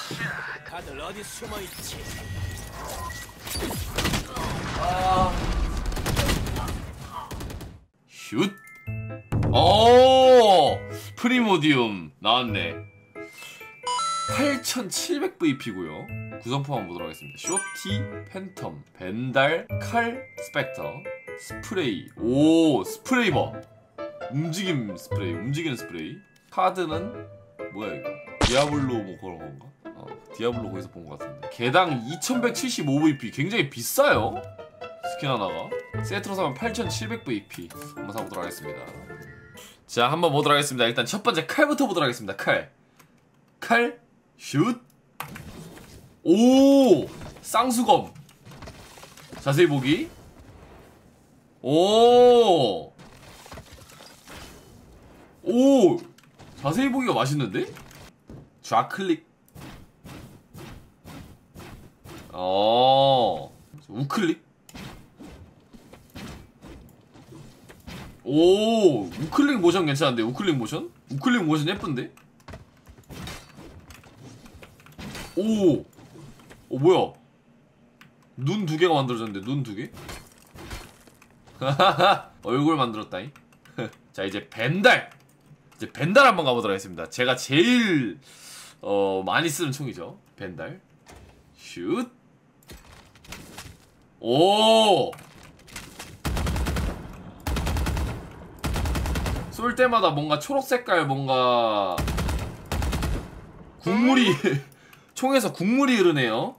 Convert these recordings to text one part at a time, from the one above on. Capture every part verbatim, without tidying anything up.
다들 어디 숨어 있지? 아. 슛. 오, 프리모디움 나왔네. 팔천칠백 브이피고요. 구성품 한번 보도록 하겠습니다. 쇼티, 팬텀, 벤달, 칼, 스펙터, 스프레이. 오, 스프레이 봐. 움직임 스프레이, 움직이는 스프레이. 카드는 뭐야 이거? 디아블로 뭐 그런 건가? 어, 디아블로 거기서 본 것 같은데. 개당 이천백칠십오 브이피. 굉장히 비싸요. 스킨 하나가. 세트로 사면 팔천칠백 브이피. 한번 사보도록 하겠습니다. 자, 한번 보도록 하겠습니다. 일단 첫 번째 칼부터 보도록 하겠습니다. 칼. 칼. 슛. 오, 쌍수검. 자세히 보기. 오. 오, 자세히 보기가 맛있는데? 좌클릭. 어, 우클릭. 오, 우클릭 모션 괜찮은데? 우클릭 모션? 우클릭 모션 예쁜데? 오, 오 뭐야? 눈 두 개가 만들어졌는데 눈 두 개? 얼굴 만들었다잉. 자, 이제 벤달. 이제 벤달 한번 가보도록 하겠습니다. 제가 제일 어 많이 쓰는 총이죠. 벤달. 슛. 오. 쏠 때마다 뭔가 초록 색깔 뭔가 국물이 총에서 국물이 흐르네요.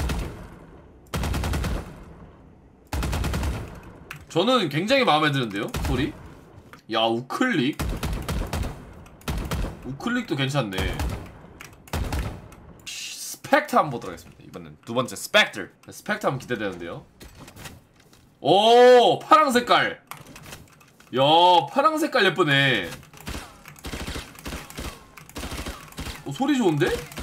저는 굉장히 마음에 드는데요, 소리. 야, 우클릭. 우클릭도 괜찮네. 스펙터 한번 보도록 하겠습니다. 이번엔 두 번째 스펙터. 스펙터 한번 기대되는데요. 오, 파랑 색깔. 야, 파랑 색깔 예쁘네. 오, 소리 좋은데?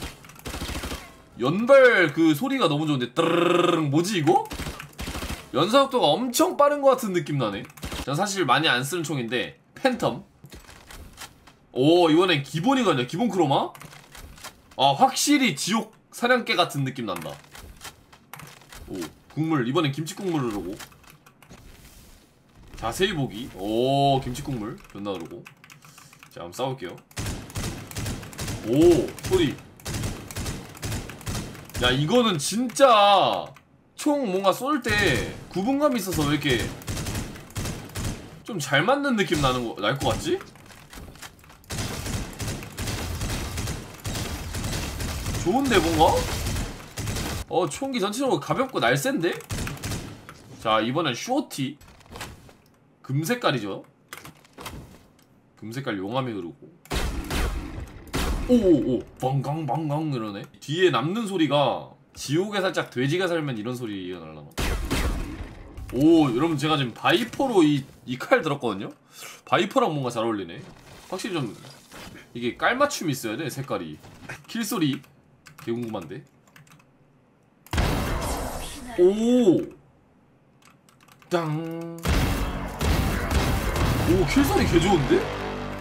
연발 그 소리가 너무 좋은데. 뜨르르르 뭐지 이거? 연사속도가 엄청 빠른 것 같은 느낌 나네. 전 사실 많이 안 쓰는 총인데 팬텀. 오, 이번엔 기본이거든요. 기본 크로마. 아, 확실히 지옥 사냥개 같은 느낌 난다. 오, 국물. 이번엔 김치국물 흐르고. 자세히 보기. 오, 김치국물 존나 흐르고. 자, 한번 싸울게요. 오, 소리. 야, 이거는 진짜 총 뭔가 쏠 때 구분감이 있어서 왜 이렇게 좀 잘 맞는 느낌 나는 거, 날 것 같지? 좋은데 뭔가? 어, 총기 전체적으로 가볍고 날쌘데? 자, 이번엔 쇼티. 금색깔이죠. 금색깔 용암이 흐르고. 오오오, 방강방강 이러네. 뒤에 남는 소리가 지옥에 살짝 돼지가 살면 이런 소리가 날라나. 오, 여러분 제가 지금 바이퍼로 이 이 칼 들었거든요. 바이퍼랑 뭔가 잘 어울리네. 확실히 좀 이게 깔맞춤이 있어야 돼. 색깔이. 킬소리 개 궁금한데. 오, 땅. 오, 킬소리 개 좋은데?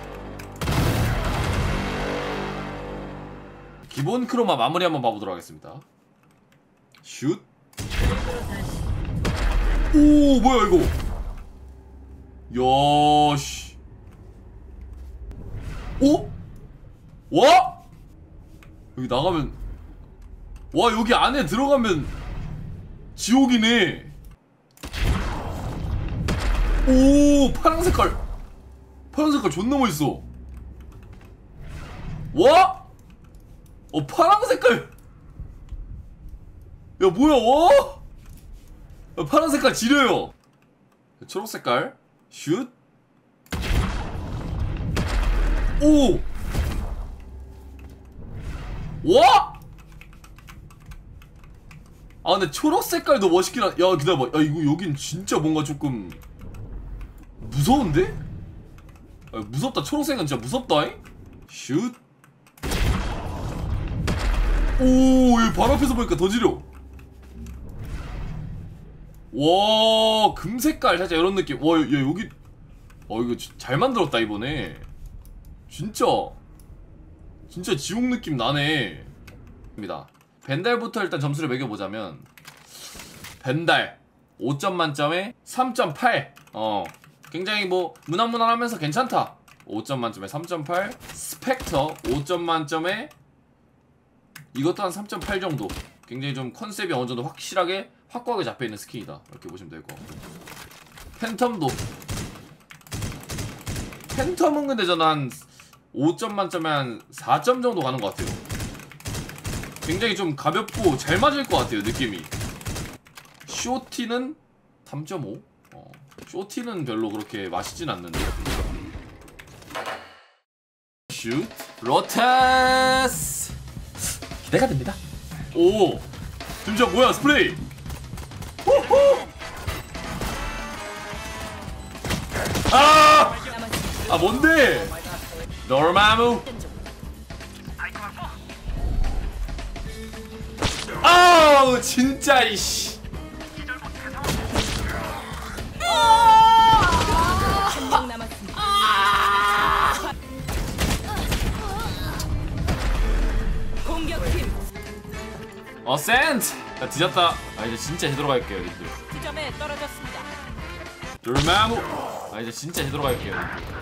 기본 크로마 마무리 한번 봐보도록 하겠습니다. 슛. 오, 뭐야 이거? 야씨. 오? 와? 여기 나가면, 와, 여기 안에 들어가면 지옥이네. 오, 파란 색깔. 파란 색깔 존나 멋있어. 와? 어, 파란 색깔. 야, 뭐야? 와? 야, 파란 색깔 지려요. 초록 색깔. 슛. 오. 와? 아, 근데 초록 색깔도 멋있긴 한. 야, 기다려봐. 야, 이거 여긴 진짜 뭔가 조금 무서운데? 야, 무섭다. 초록색은 진짜 무섭다잉? 슛. 오, 여기 바로 앞에서 보니까 더 지려. 와, 금색깔 살짝 이런 느낌. 와, 야, 여기 어, 이거 잘 만들었다 이번에. 진짜 진짜 지옥 느낌 나네. 입니다. 벤달부터 일단 점수를 매겨보자면 벤달 오 점 만점에 삼 점 팔. 어 굉장히 뭐 무난무난하면서 괜찮다. 오 점 만점에 삼 점 팔. 스펙터 오 점 만점에 이것도 한 삼 점 팔 정도. 굉장히 좀 컨셉이 어느 정도 확실하게 확고하게 잡혀있는 스킨이다. 이렇게 보시면 될 것 같고, 팬텀도 팬텀은 근데 저는 한 오 점 만점에 한 사 점 정도 가는 것 같아요. 굉장히 좀 가볍고 잘 맞을 것 같아요, 느낌이. 쇼티는 삼 점 오? 어, 쇼티는 별로 그렇게 맛있진 않는데. 슛 로테스 기대가 됩니다. 오 진짜 뭐야 스프레이. 호호. 아! 아 뭔데? 노르마무. 아우 진짜 이씨. 한 명 남았습니다. 공격팀 어센트. 야 뒤졌다. 아 이제 진짜 제대로 갈게요 님들. 지점에 떨어졌습니다. 노르마무. 아 이제 진짜 제대로 갈게요 님들.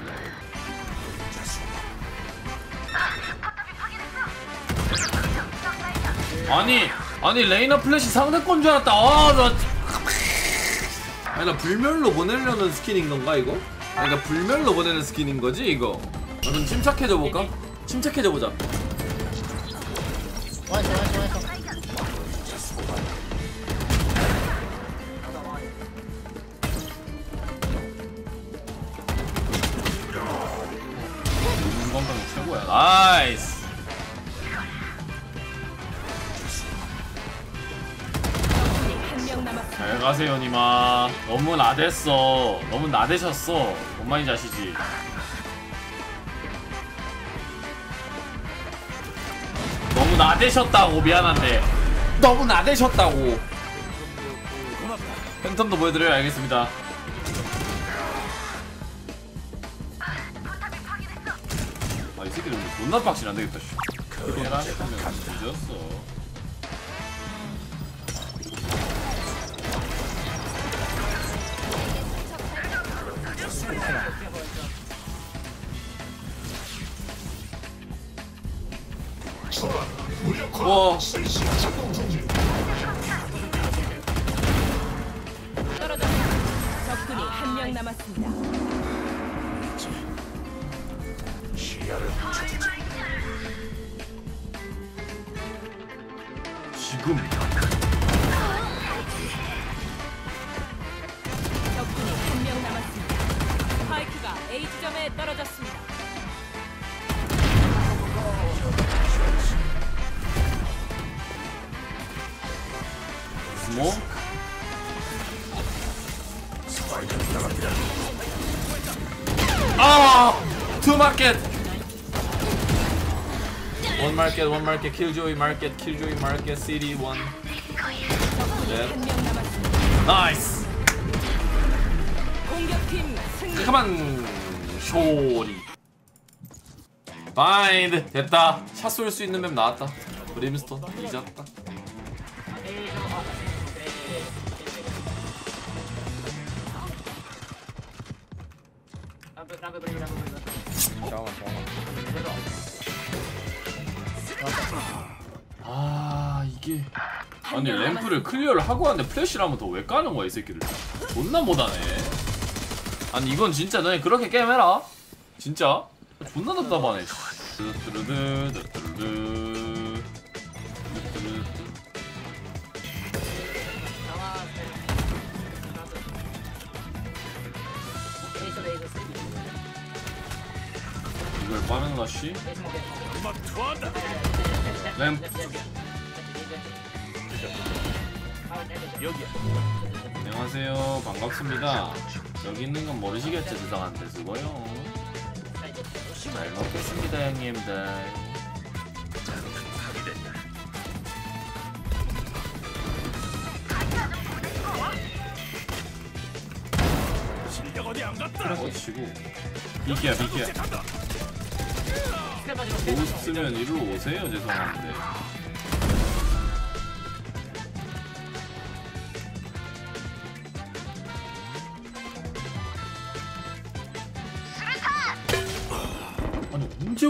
아니 아니 레이나 플래시 상대권 줄 알았다. 아 나 아니 나 불멸로 보내려는 스킨인 건가 이거? 그러니까 불멸로 보내는 스킨인 거지 이거? 나 좀 침착해져 볼까? 침착해져 보자. 건강 최고야. 나이스. 한 명 남았습니다. 잘 가세요 니마. 너무 나댔어. 너무 나대셨어. 엄마인 자시지. 너무 나대셨다고. 미안한데 너무 나대셨다고. 팬텀도 보여드려야 알겠습니다. 아 이 새끼들 존나 빡치네. 안되겠다. 그래라 했으면 늦었어. 와 떨어졌습니다. 적군이 한 명 남았습니다. 지금 적군이 한 명 남았습니다. 스파이크가 A 지점에 떨어졌습니다. 스모 아! 투 마켓! 원 마켓 원 마켓 킬조이 마켓 킬조이 마켓 시티 원. 네. 한 명 남았습니다. 나이스! 공격팀 승리. 잠깐만 쇼리 바인드 됐다. 샷 쏠 수 있는 맵 나왔다. 브림스톤 잊었다. 아 이게 아니 램프를 클리어를 하고 하는데 플래시를 하면 더 왜 까는 거야 이 새끼들. 존나 못하네. 아니 이건 진짜 너네 그렇게 게임해라 진짜. 존나 답답하네. 뚜뚜루드 뚜뚜루드 뚜뚜루드. 이걸 빠른 러쉬 램프. 여기야. 안녕하세요. 반갑습니다. 여기 있는 건 모르시겠죠? 죄송한데 수고요. 잘 먹겠습니다 형님들. 실력 어디 안 갔다. 어 치고 비키야 비키야. 보고 싶으면 이리로 오세요. 죄송한데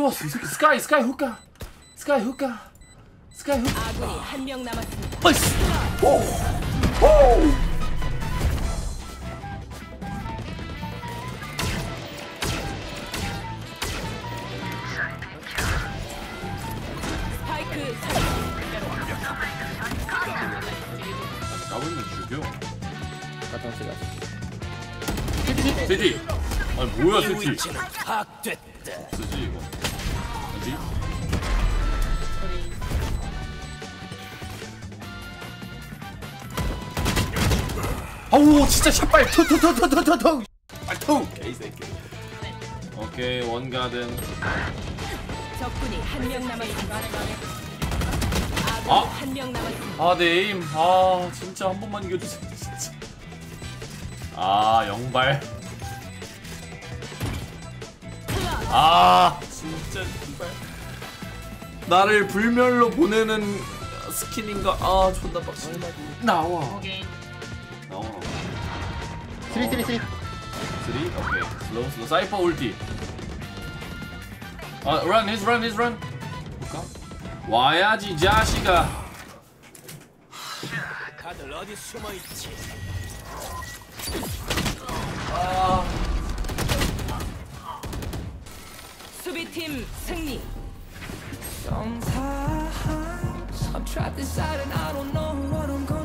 왔어 이 새끼. 스카이 스카이 후카 스카이 후카 스카이 후카. 아군이 한 명 남았습니다. 나이스. 오. 오. 스파이크 설치. 까불면 죽여. 가까운데 가자. 세티. 아니 뭐야 세티. 위치는 파악됐다. 쓰지 이거. 어디? 아우 진짜 샷발 투투투투투투투. 발톱. 개새끼. 오케이 원가든. 적군이 한 명 남았습니다. 아군이 아. 한 명 남았습니다. 아, 내 에임. 아, 진짜 한 번만 이겨주세요, 진짜. 아, 영발. 아, 진짜 영발. 나를 불멸로 보내는 스킨인가? 아 존나 빡치. 나와. 나와. 쓰리 쓰리 쓰리. 쓰리? 오케이. 슬로우, 슬로우. 사이퍼 울티. 아, run, he's run, he's run. 볼까? 와야지, 자식아. 다들 어디 숨어 있지? 수비팀 승리. Sometimes I'm trapped inside and I don't know what I'm gonna